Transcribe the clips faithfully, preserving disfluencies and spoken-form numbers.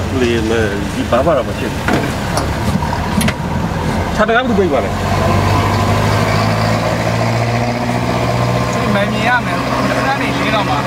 လေဒီဘာမှတော့မဖြစ်ဘူးခြာတကားဘူးပြေးပါလေဒီမမြင်ရမယ်ခဏနေလေးတော့မှာ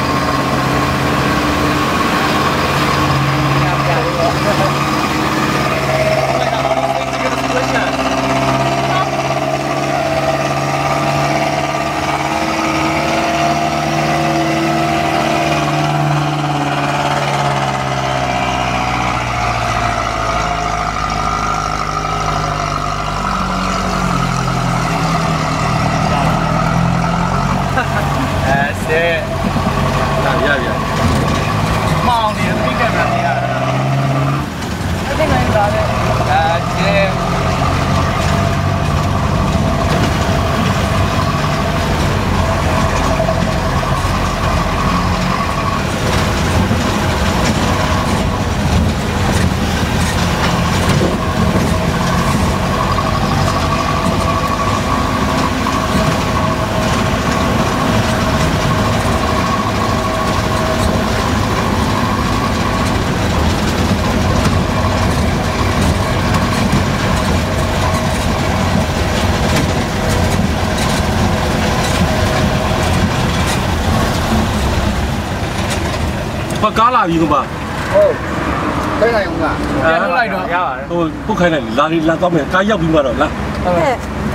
ကားလာပြီကွာဟုတ်ခိုင်းနိုင်ဦးကပြန်ထုတ်လိုက်တော့ရပါတယ်ဟိုပုတ်ခိုင်းလိုက်လာလာတော့မယ်ကားရောက်ပြီးမှတော့လာဟုတ်ကဲ့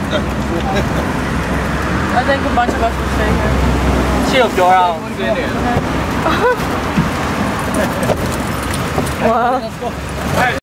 I think a bunch of us will stay here ရှေ့ကိုပြောရအောင်သင်းနေ哇